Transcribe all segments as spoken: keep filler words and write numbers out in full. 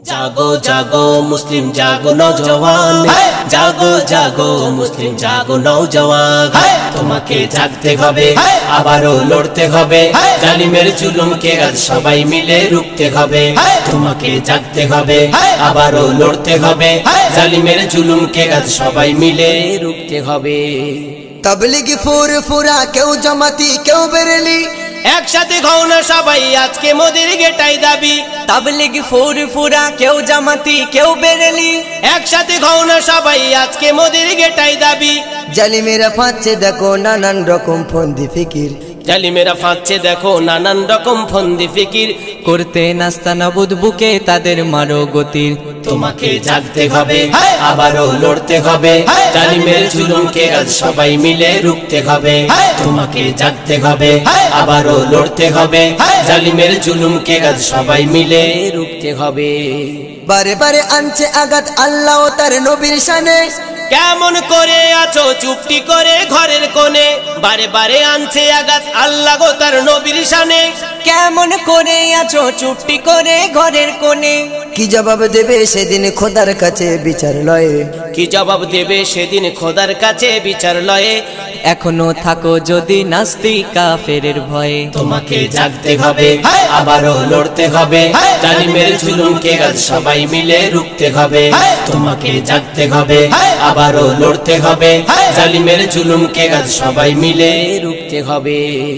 জাগো জাগো মুসলিম জাগো নওজওয়ান, জাগো জাগো মুসলিম জাগো নওজওয়ান। তোমাকে জাগতে হবে, আবারও লড়তে হবে, জালিমের জুলুমকে আজ সবাই মিলে রুখতে হবে। তোমাকে জাগতে হবে, আবারও লড়তে হবে, জালিমের জুলুমকে আজ সবাই মিলে রুখতে হবে। তাবলীগি ফুরফুরা, কেউ জামাতি কেউ বেরেলি, একসাথে ঘও না সবাই, আজকে মোদের গেটাই দাবি। তাবলীগি ফুরফুরা, কেউ জামাতি কেউ বেরেলি, একসাথে ঘও না সবাই, আজকে মোদের গেটাই দাবি। জালিমেরা ফাঁদছে দেখো নানান রকম ফন্দি ফিকির, জালিমেরা ফাঁদছে দেখো নানান রকম ফন্দি ফিকির, করতে নাস্তা নাবুদ বুকে তাদের মারো গতির। তোমাকে জাগতে হবে, আবারও লড়তে হবে, জালিমের জুলুমকে আজ সবাই মিলে রুখতে হবে। তোমাকে জাগতে হবে, আবারও লড়তে হবে, জালিমের জুলুমকে আজ সবাই মিলে রুখতে হবে। বারে বারে আনছে আঘাত আল্লাহ ও তার নবীর শানে, কেমন করে আছো চুপটি করে ঘরের কোণে, বারে বারে আনছে আঘাত আল্লাহ গো তার নবীর শানে। কেমন করে আছো চুপটি করে ঘরের কোণে, কি জবাব দেবে সেদিন খোদার কাছে বিচার লয়ে, কি জবাব দেবে সেদিন খোদার কাছে বিচার লয়ে। এখনো থাকো যদি নাস্তিক কাফেরের ভয়ে। তোমাকে জাগতে হবে, আবারও লড়তে হবে, জালিমের জুলুমকে আজ সবাই মিলে রুখতে হবে। তোমাকে জাগতে হবে, আবারও লড়তে হবে, জালিমের জুলুমকে আজ সবাই মিলে রুখতে হবে।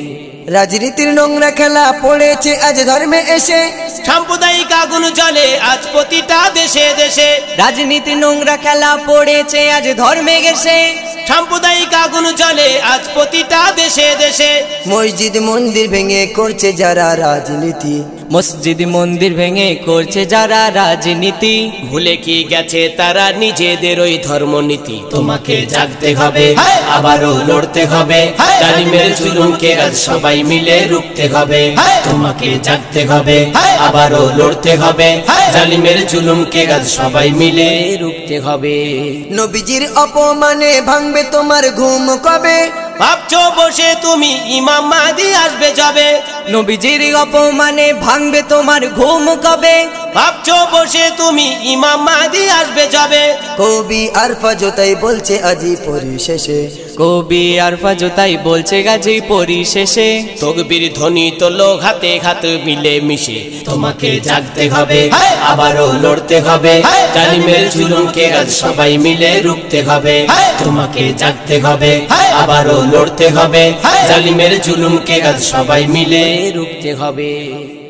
রাজনীতির নোংরা খেলা পড়েছে আজ ধর্মে এসে, সাম্প্রদায়িক আগুন জ্বলে আজ প্রতিটা দেশে দেশে। রাজনীতি নোংরা খেলা পড়েছে আজ ধর্মে গেছে, সাম্প্রদায়িক আগুন জ্বলে আজ প্রতিটা দেশে দেশে। মসজিদ মন্দির ভেঙে করছে যারা রাজনীতি, মসজিদ মন্দির ভেঙে করছে যারা রাজনীতি, ভুলে কি গেছে তারা নিজেদের ওই ধর্মনীতি। তোমাকে জাগতে হবে, আবারও লড়তে হবে, জালিমের জুলুমকে আজ সবাই মিলে রুখতে হবে। তোমাকে জাগতে হবে, আবারও লড়তে হবে, জালিমের জুলুমকে আজ সবাই মিলে রুখতে হবে। নবীজির অপমানে ভাঙবে তোমার ঘুম কবে, ভাবছো বসে তুমি ইমাম মাহদি আসবে যাবে। নবীজির অপমানে ভাঙবে তোমার ঘুম কবে, ভাবছো বসে তুমি ইমাম মাহদি আসবে যাবে। কবি আরফা জোতাই বলছে আজি পরিশেষে, কবি আরফা জোতাই বলছে গাজী পরিশেষে। তকবীর ধ্বনি তোলো হাতে হাত মিলে মিশে। তোমাকে জাগতে হবে, আবারও লড়তে হবে, জালিমের জুলুমকে আজ সবাই মিলে রুখতে হবে। তোমাকে জাগতে হবে, আবারও লড়তে হবে, জালিমের জুলুমকে আজ সবাই মিলে রুখতে হবে।